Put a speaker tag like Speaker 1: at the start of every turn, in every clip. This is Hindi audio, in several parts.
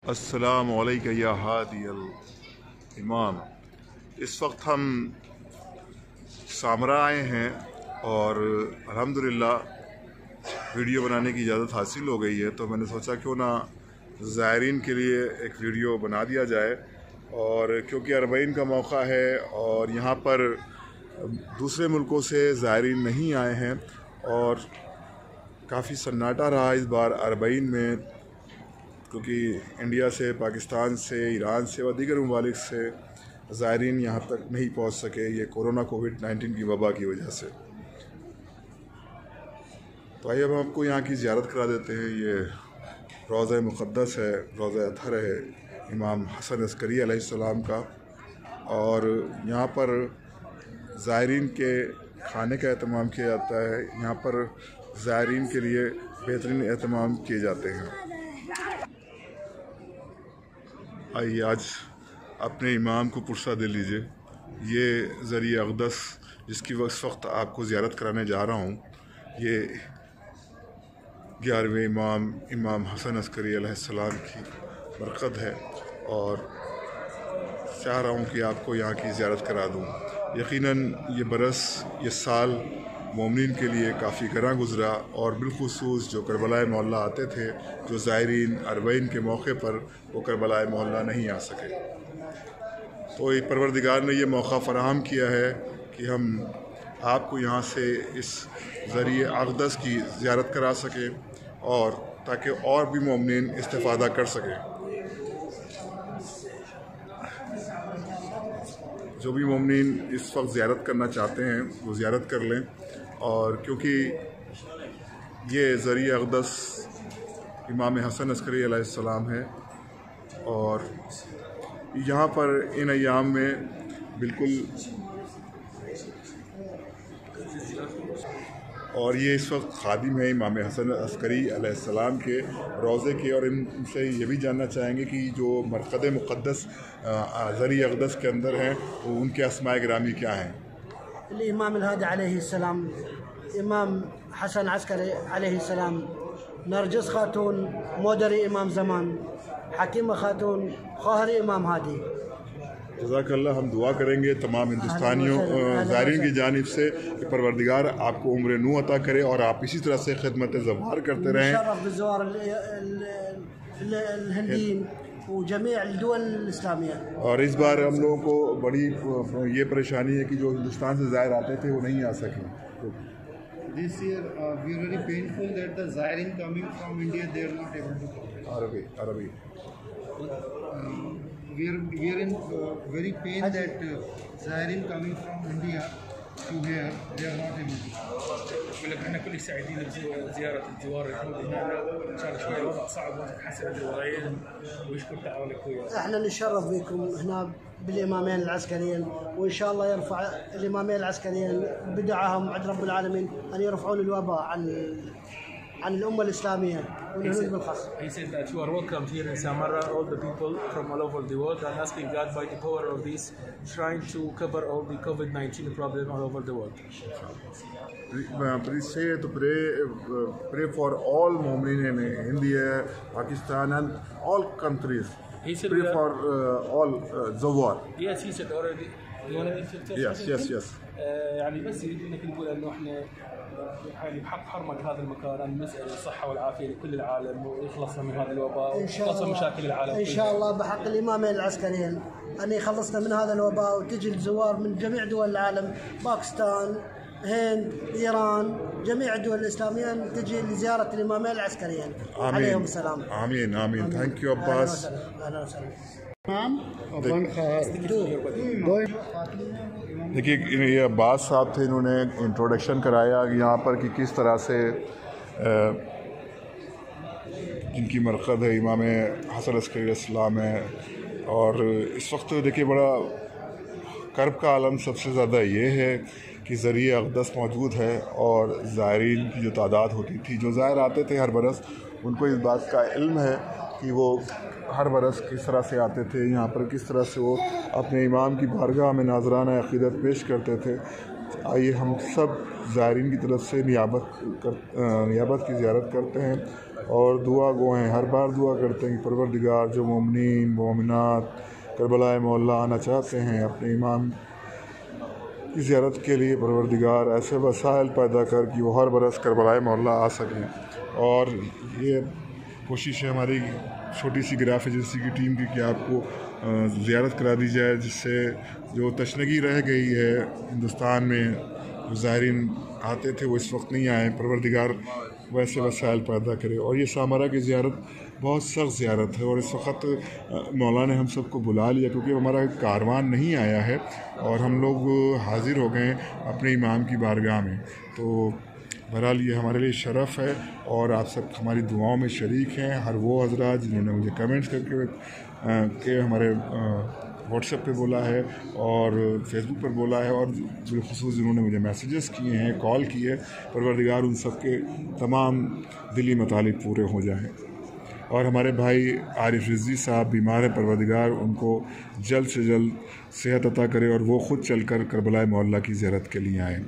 Speaker 1: अस्सलामु अलैका या हादी इमाम। इस वक्त हम सामरा आए हैं और अल्हम्दुलिल्लाह वीडियो बनाने की इजाज़त हासिल हो गई है, तो मैंने सोचा क्यों ना ज़ायरीन के लिए एक वीडियो बना दिया जाए। और क्योंकि अरबईन का मौका है और यहाँ पर दूसरे मुल्कों से ज़ायरीन नहीं आए हैं और काफ़ी सन्नाटा रहा इस बार अरबईन में, क्योंकि इंडिया से, पाकिस्तान से, ईरान से व दीगर ममालिक से ज़ायरीन यहाँ तक नहीं पहुँच सके, ये कोरोना कोविड-19 की वबा की वजह से। तो आइए अब आपको यहाँ की ज़ियारत करा देते हैं। ये रोज़ा मुक़द्दस है, रोज़ा अतहर है इमाम हसन अस्करी अलैहिस्सलाम का, और यहाँ पर ज़ायरीन के खाने का एहतमाम किया जाता है। यहाँ पर ज़ायरीन के लिए बेहतरीन एहतमाम किए जाते हैं। आइए आज अपने इमाम को पुरसा दे लीजिए। ये ज़रिए अक़दस जिसकी वक्त आपको ज़ियारत कराने जा रहा हूँ, ये 11वें इमाम इमाम हसन अस्करी अलैहिस्सलाम की बरकत है और चाह रहा हूँ कि आपको यहाँ की ज़ियारत करा दूँ। यकीनन ये बरस, ये साल मोमिन के लिए काफ़ी गरा गुज़रा, और बिलखुसूस जो करबलाए मोहल्ला आते थे, जो ज़ायरीन अरबईन के मौके पर वो करबलाए मोहल्ला नहीं आ सके, तो ये परवरदिगार ने ये मौका फ़राहम किया है कि हम आपको यहाँ से इस ज़रिए अक़दस की ज़ियारत करा सकें, और ताकि और भी मोमिन इस्तिफ़ादा कर सकें। जो भी मोमिन इस वक्त ज़ियारत करना चाहते हैं वो ज़ियारत कर लें, और क्योंकि ये ज़रिए अक़दस इमाम हसन अस्करी अलैहिस्सलाम है, और यहाँ पर इन अय्याम में बिल्कुल, और ये इस वक्त खादिम है इमाम हसन अस्करी अलैहिस्सलाम के रोज़े के, और इनसे ये भी जानना चाहेंगे कि जो मरक़द मुक़द्दस ज़रिए अक़दस के अंदर हैं वो उनके अस्माए गिरामी क्या हैं।
Speaker 2: इमाम al-Hadi अलैहिस्सलाम, इमाम हसन अस्करी अलैहिस्सलाम, नरजिस खातून मोदरी इमाम ज़मान, हकीमा खातून ख़ाहरी इमाम हादी।
Speaker 1: जज़ाकल्लाह। हम दुआ करेंगे तमाम हिंदुस्तानियों ज़ायरीन की जानिब से कि परवरदिगार आपको उम्र नू अता करे और आप इसी तरह से खिदमत ज़वार करते रहें। और इस बार हम लोगों को बड़ी ये परेशानी है कि जो हिंदुस्तान से ज़ायर आते थे वो नहीं आ सके।
Speaker 3: This year we are very painful that the Zairin coming from India, they are not able to come.
Speaker 1: Arabi.
Speaker 3: We are in very pain that Zairin coming from India to here, they are not able to come.
Speaker 4: احنا كل سعيدين بزياره الجوار الحمد لله. ان شاء الله شوي الوضع صعب ونتحسن الوضعيه ويشكر تعاونكم ويانا.
Speaker 2: احنا نتشرف بكم هنا بالامامين العسكريين، وان شاء الله يرفع الامامين العسكريين بدعاهم عند رب العالمين ان يرفعون الوباء عن الامه الاسلاميه والهنود بالخاص.
Speaker 4: He said that you are welcome here in Samarra, all the people from all over the world, and asking God by the power of this trying to cover all the COVID-19 problem all over the world.
Speaker 1: Please say to pray for all Mu'minin in India, Pakistan and all countries.
Speaker 4: He said
Speaker 1: pray for all Zawar.
Speaker 4: Yes, he said already. You want to
Speaker 1: Yes.
Speaker 4: يعني بس يريد انك نقول انه احنا يعني بحق حرمة هذا المكان ان نسال الصحه والعافيه لكل العالم ويخلصنا من هذا الوباء ويخلصنا من مشاكل العالم.
Speaker 2: ان شاء الله بحق الامامين العسكريين ان يخلصنا من هذا الوباء، وتجي الزوار من جميع دول العالم، باكستان، هند، ايران، جميع الدول الاسلاميه تجي لزياره الامامين العسكريين.
Speaker 1: آمين.
Speaker 2: عليهم السلام.
Speaker 1: آمين. Thank you Abbas.
Speaker 2: اهلا وسهلا.
Speaker 1: देखिए, ये अब्बास साहब थे, इन्होंने इंट्रोडक्शन कराया यहाँ पर कि किस तरह से जिनकी मरक़द है इमाम हसन अस्करी अलैहिस्सलाम है। और इस वक्त देखिए बड़ा कर्ब का आलम सबसे ज़्यादा ये है कि ज़रिए अक़दस मौजूद है, और ज़ायरीन की जो तादाद होती थी, जो ज़ायर आते थे हर बरस, उनको इस बात का इल्म है कि वो हर बरस किस तरह से आते थे यहाँ पर, किस तरह से वो अपने इमाम की बारगाह में नाज़राना अक़ीदत पेश करते थे। आइए हम सब ज़ायरीन की तरफ से नियाबत की ज़ियारत करते हैं और दुआ गो हैं, हर बार दुआ करते हैं कि परवरदिगार जो मोमिनीन मोमिनात करबला मोहल्ला आना चाहते हैं अपने इमाम की ज़ियारत के लिए, परवरदिगार ऐसे वसाइल पैदा कर कि वो हर बरस करबला मोहल्ला आ सकें। और ये कोशिश है हमारी छोटी सी ग्राफ एजेंसी की टीम की कि आपको ज़ियारत करा दी जाए, जिससे जो तशनगी रह गई है हिंदुस्तान में, जो ज़ायरीन आते थे वो इस वक्त नहीं आए, परवरदिगार वैसे वसाइल पैदा करे। और ये सामरा की ज़ियारत बहुत सख्त ज़ियारत है और इस वक्त मौला ने हम सबको बुला लिया क्योंकि हमारा कारवान नहीं आया है और हम लोग हाज़िर हो गए अपने इमाम की बारगाह में। तो बहरहाल ये हमारे लिए शरफ़ है और आप सब हमारी दुआओं में शरीक हैं। हर वो हज़रात जिन्होंने मुझे कमेंट्स करके हमारे व्हाट्सएप पे बोला है और फेसबुक पर बोला है और बिलखुसूस जिन्होंने मुझे मैसेजेस किए हैं, कॉल किए, परवरदिगार उन सब के तमाम दिली मतालिब पूरे हो जाएं। और हमारे भाई आरिफ रिजवी साहब बीमार हैं, परवरदिगार उनको जल्द से जल्द सेहत अता करे और वो ख़ुद चलकर करबला मोहल्ला की ज़ियारत के लिए आएँ।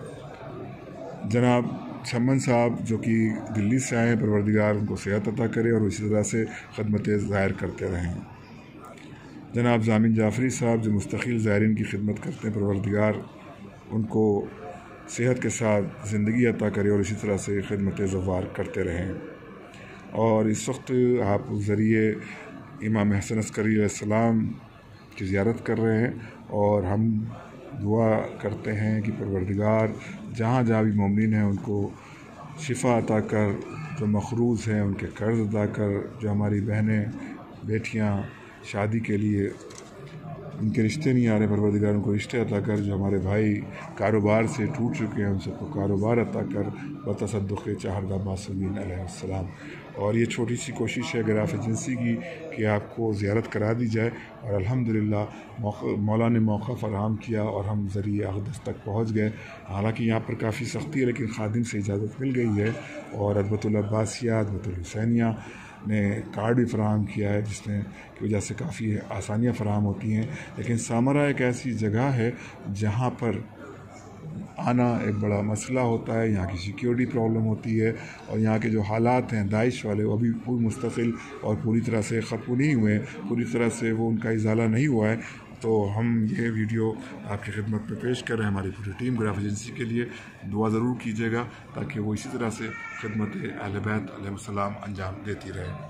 Speaker 1: जनाब छम्मन साहब जो कि दिल्ली से आए हैं, परवरदिगार उनको सेहत अता करे और इसी तरह से खिदमत ज़ाहिर करते रहें। जनाब जामिन जाफरी साहब जो मुस्तकिल ज़ायरीन की खिदमत करते हैं, परवरदिगार उनको सेहत के साथ ज़िंदगी अता करे और इसी तरह से खिदमत ज़वार करते रहें। और इस वक्त आप ज़रिए इमाम हसन अस्करी अलैहिस्सलाम की ज़ियारत कर रहे हैं और हम दुआ करते हैं कि परवरदिगार जहाँ जहाँ भी मोमिन हैं उनको शिफा अता कर, जो मखरूज़ हैं उनके कर्ज़ अदा कर, जो हमारी बहनें बेटियाँ शादी के लिए उनके रिश्ते नहीं आ रहे, परवरदिगार उनको रिश्ते अता कर, जो हमारे भाई कारोबार से टूट चुके हैं उन सबको कारोबार अता कर, बतसद्दुक़ चाहरदा मासूमीन अलैहिस्सलाम। और ये छोटी सी कोशिश है ग्राफ एजेंसी की कि आपको ज़ियारत करा दी जाए और अल्हम्दुलिल्लाह मौला ने मौका फ़राहम किया और हम ज़रिए अक़दस तक पहुँच गए। हालांकि यहाँ पर काफ़ी सख्ती है लेकिन खादिम से इजाज़त मिल गई है और अदबतुल अब्बासिया अदबतुल हुसैनिया ने कार्ड भी फ़राहम किया है जिसने की वजह से काफ़ी आसानियाँ फ़राहम होती हैं। लेकिन सामरा एक ऐसी जगह है जहाँ पर आना एक बड़ा मसला होता है, यहाँ की सिक्योरिटी प्रॉब्लम होती है और यहाँ के जो हालात हैं दाइश वाले वो अभी पूरी मुस्तकिल और पूरी तरह से ख़त्म नहीं हुए हैं, पूरी तरह से वो उनका इज़ाला नहीं हुआ है। तो हम ये वीडियो आपकी खिदमत में पेश कर रहे हैं हमारी पूरी टीम ग्राफ एजेंसी के लिए। दुआ ज़रूर कीजिएगा ताकि वो इसी तरह से खिदमत अहले बैत अलैहिस्सलाम अंजाम देती रहे।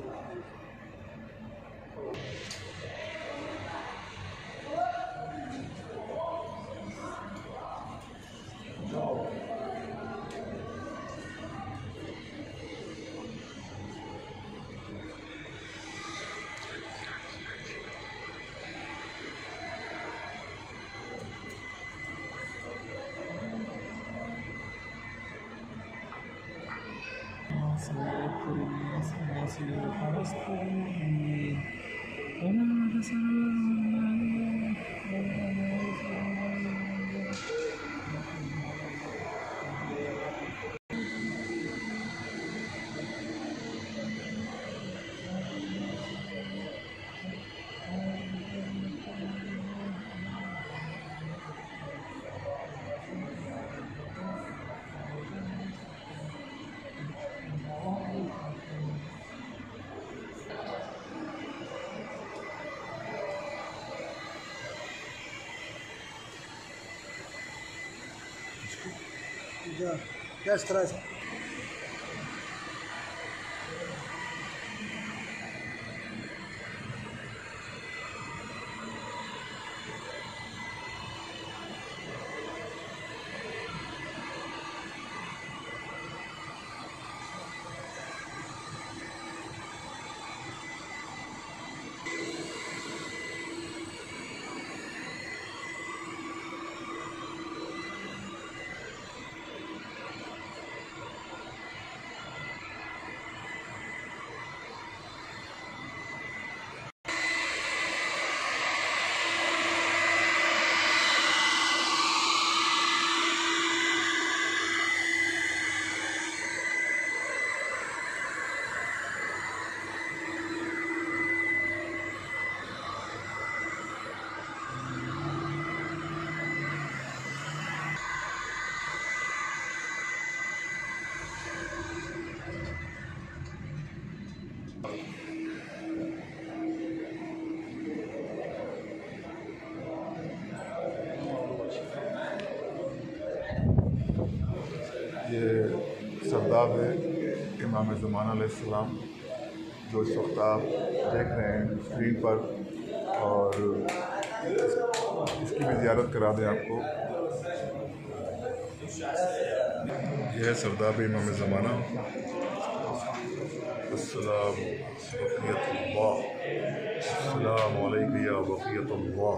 Speaker 2: Ya estás.
Speaker 1: सरदाब है इमाम-ए-ज़माना अलैहिस्सलाम, जो इस वक्त आप देख रहे हैं स्क्रीन पर, और इसकी भी ज़ियारत करा दें आपको। यह है सरदाब इमाम-ए-ज़माना। अस्सलामु अलैकुम या बक़ियतुल्लाह।